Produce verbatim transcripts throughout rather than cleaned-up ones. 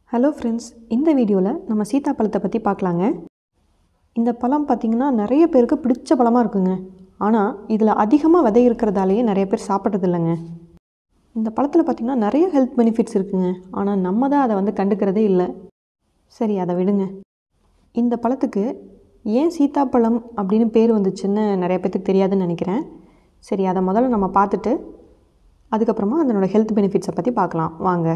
Hello friends, இந்த வீடியோவில் நம்ம சீத்தாப்பழத்தை பற்றி பார்க்கலாங்க. இந்த பழம் பார்த்திங்கன்னா நிறைய பேருக்கு பிடிச்ச பழமாக இருக்குங்க. ஆனால் இதில் அதிகமாக விதை இருக்கிறதாலேயே நிறைய பேர் சாப்பிட்றது இல்லைங்க. இந்த பழத்தில் பார்த்திங்கன்னா நிறைய ஹெல்த் பெனிஃபிட்ஸ் இருக்குங்க. ஆனால் நம்ம தான் அதை வந்து கண்டுக்கிறதே இல்லை. சரி, அதை விடுங்க. இந்த பழத்துக்கு ஏன் சீத்தாப்பழம் அப்படின்னு பேர் வந்துச்சுன்னு நிறைய பேருக்கு தெரியாதுன்னு நினைக்கிறேன். சரி, அதை முதல்ல நம்ம பார்த்துட்டு அதுக்கப்புறமா அதனோட ஹெல்த் பெனிஃபிட்ஸை பற்றி பார்க்கலாம் வாங்க.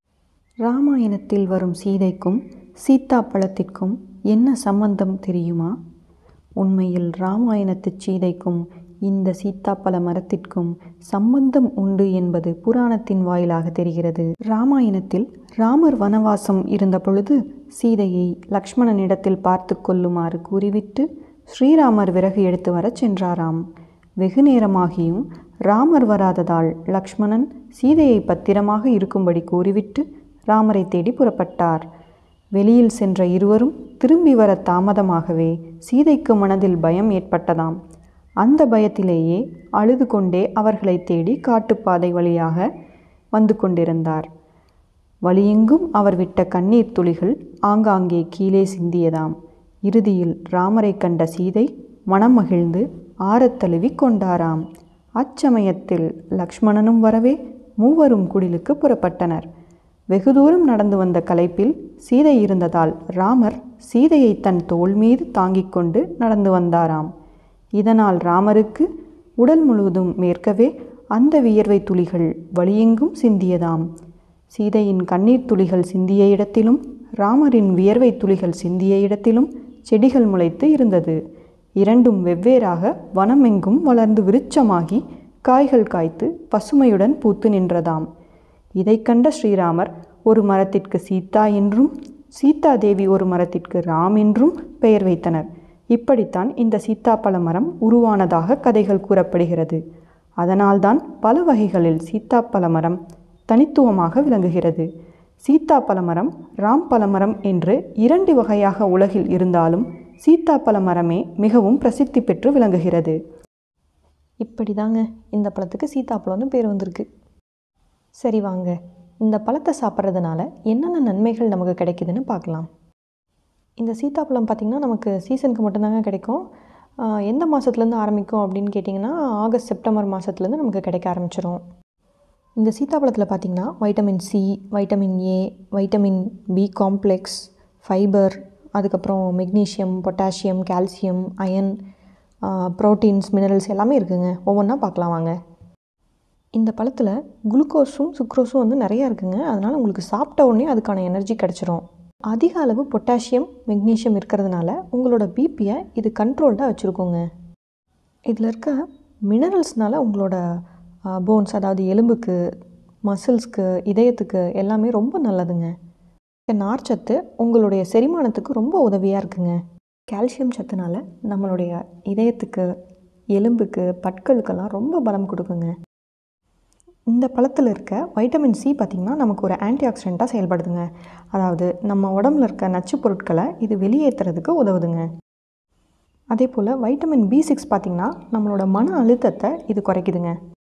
ராமாயணத்தில் வரும் சீதைக்கும் சீத்தாப்பழத்திற்கும் என்ன சம்பந்தம் தெரியுமா? உண்மையில் ராமாயணத்து சீதைக்கும் இந்த சீத்தாப்பழ மரத்திற்கும் சம்பந்தம் உண்டு என்பது புராணத்தின் வாயிலாக தெரிகிறது. ராமாயணத்தில் ராமர் வனவாசம் இருந்த பொழுது சீதையை லக்ஷ்மணனிடத்தில் பார்த்து கொள்ளுமாறு கூறிவிட்டு ஸ்ரீராமர் விறகு எடுத்து வரச் சென்றாராம். வெகு நேரமாகியும் ராமர் வராததால் லக்ஷ்மணன் சீதையை பத்திரமாக இருக்கும்படி கூறிவிட்டு ராமரை தேடி புறப்பட்டார். வெளியில் சென்ற இருவரும் திரும்பி வர தாமதமாகவே சீதைக்கு மனதில் பயம் ஏற்பட்டதாம். அந்த பயத்திலேயே அழுது கொண்டே அவர்களை தேடி காட்டுப்பாதை வழியாக வந்து கொண்டிருந்தார். வழியெங்கும் அவர் விட்ட கண்ணீர் துளிகள் ஆங்காங்கே கீழே சிந்தியதாம். இறுதியில் ராமரை கண்ட சீதை மனம் மகிழ்ந்து ஆறத் தழுவி கொண்டாராம். அச்சமயத்தில் லக்ஷ்மணனும் வரவே மூவரும் குடிலுக்கு புறப்பட்டனர். வெகு தூரம் நடந்து வந்த களைப்பில் சீதை இருந்ததால் ராமர் சீதையை தன் தோள் மீது தாங்கிக் கொண்டு நடந்து வந்தாராம். இதனால் ராமருக்கு உடல் முழுவதும் மேற்கவே அந்த வியர்வை துளிகள் வழியெங்கும் சிந்தியதாம். சீதையின் கண்ணீர் துளிகள் சிந்திய இடத்திலும் ராமரின் வியர்வை துளிகள் சிந்திய இடத்திலும் செடிகள் முளைத்து இருந்தது. இரண்டும் வெவ்வேறாக வனமெங்கும் வளர்ந்து விருட்சமாகி காய்கள் காய்த்து பசுமையுடன் பூத்து நின்றதாம். இதை கண்ட ஸ்ரீராமர் ஒரு மரத்திற்கு சீதா என்றும் சீதா தேவி ஒரு மரத்திற்கு ராம் என்றும் பெயர் வைத்தனர். இப்படித்தான் இந்த சீத்தாப்பழ மரம் உருவானதாக கதைகள் கூறப்படுகிறது. அதனால்தான் பல வகைகளில் சீத்தாப்பழ மரம் தனித்துவமாக விளங்குகிறது. சீத்தாப்பழ மரம் ராம் பழமரம் என்று இரண்டு வகையாக உலகில் இருந்தாலும் சீத்தாப்பழ மரமே மிகவும் பிரசித்தி பெற்று விளங்குகிறது. இப்படி தாங்க இந்த பழத்துக்கு சீத்தாப்பழம்னு பேர் வந்திருக்கு. சரி வாங்க, இந்த பழத்தை சாப்பிட்றதுனால என்னென்ன நன்மைகள் நமக்கு கிடைக்குதுன்னு பார்க்கலாம். இந்த சீத்தாப்பழம் பார்த்திங்கன்னா நமக்கு சீசனுக்கு மட்டும்தாங்க கிடைக்கும். எந்த மாதத்துலேருந்து ஆரம்பிக்கும் அப்படின்னு கேட்டிங்கன்னா ஆகஸ்ட் செப்டம்பர் மாதத்துலேருந்து நமக்கு கிடைக்க ஆரம்பிச்சிடும். இந்த சீத்தாப்பழத்தில் பார்த்திங்கன்னா vitamin C, vitamin A, vitamin B complex, fibre, அதுக்கப்புறம் magnesium, potassium, calcium, iron, proteins, minerals எல்லாமே இருக்குதுங்க. ஒவ்வொன்றா பார்க்கலாம் வாங்க. இந்த பழத்தில் குளுக்கோஸும் சுக்ரோஸும் வந்து நிறையா இருக்குங்க. அதனால் உங்களுக்கு சாப்பிட்ட உடனே அதுக்கான எனர்ஜி கிடச்சிரும். அதிக அளவு பொட்டாசியம், மெக்னீஷியம் இருக்கிறதுனால உங்களோட பிபியை இது கண்ட்ரோல்டாக வச்சுருக்கோங்க. இதில் இருக்க மினரல்ஸ்னால் உங்களோட போன்ஸ், அதாவது எலும்புக்கு, மசில்ஸ்க்கு, இதயத்துக்கு எல்லாமே ரொம்ப நல்லதுங்க. நார்ச்சத்து உங்களுடைய செரிமானத்துக்கு ரொம்ப உதவியாக இருக்குங்க. கால்சியம் சத்துனால நம்மளுடைய இதயத்துக்கு, எலும்புக்கு, பற்களுக்கெல்லாம் ரொம்ப பலம் கொடுக்குங்க. இந்த பழத்தில் இருக்க வைட்டமின் சி பார்த்திங்கன்னா நமக்கு ஒரு ஆன்டி ஆக்சிடெண்ட்டாக செயல்படுதுங்க. அதாவது நம்ம உடம்புல இருக்க நச்சு பொருட்களை இது வெளியேற்றுறதுக்கு உதவுதுங்க. அதே போல் வைட்டமின் பி சிக்ஸ் பார்த்திங்கன்னா நம்மளோட மன அழுத்தத்தை இது குறைக்குதுங்க.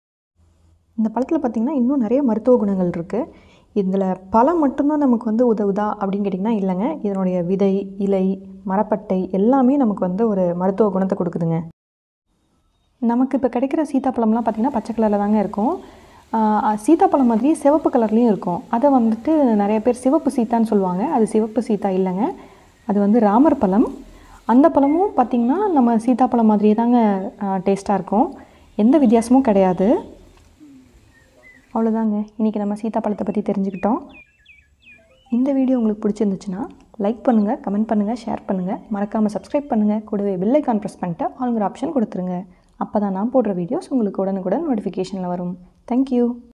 இந்த பழத்தில் பார்த்திங்கன்னா இன்னும் நிறைய மருத்துவ குணங்கள் இருக்குது. இதில் பழம் மட்டும்தான் நமக்கு வந்து உதவுதா அப்படின்னு கேட்டிங்கன்னா இல்லைங்க. இதனுடைய விதை, இலை, மரப்பட்டை எல்லாமே நமக்கு வந்து ஒரு மருத்துவ குணத்தை கொடுக்குதுங்க. நமக்கு இப்போ கிடைக்கிற சீத்தாப்பழம்லாம் பார்த்திங்கன்னா பச்சை கலரில் தாங்க இருக்கும். சீத்தாப்பழம் மாதிரியே சிவப்பு கலர்லேயும் இருக்கும். அதை வந்துட்டு நிறைய பேர் சிவப்பு சீத்தான்னு சொல்லுவாங்க. அது சிவப்பு சீத்தா இல்லைங்க, அது வந்து ராமர் பழம். அந்த பழமும் பார்த்திங்கன்னா நம்ம சீத்தாப்பழம் மாதிரியே தாங்க டேஸ்ட்டாக இருக்கும். எந்த வித்தியாசமும் கிடையாது. அவ்வளோதாங்க, இன்றைக்கி நம்ம சீத்தாப்பழத்தை பற்றி தெரிஞ்சுக்கிட்டோம். இந்த வீடியோ உங்களுக்கு பிடிச்சிருந்துச்சுன்னா லைக் பண்ணுங்கள், கமெண்ட் பண்ணுங்கள், ஷேர் பண்ணுங்கள், மறக்காமல் சப்ஸ்கிரைப் பண்ணுங்கள். கூடவே பெல் ஐக்கான் ப்ரெஸ் பண்ணிட்டு ஆளுங்கிற ஆப்ஷன் கொடுத்துருங்க. அப்போ தான் நான் போடுற வீடியோஸ் உங்களுக்கு உடனுக்குடன் நோட்டிஃபிகேஷனில் வரும். தேங்க்யூ.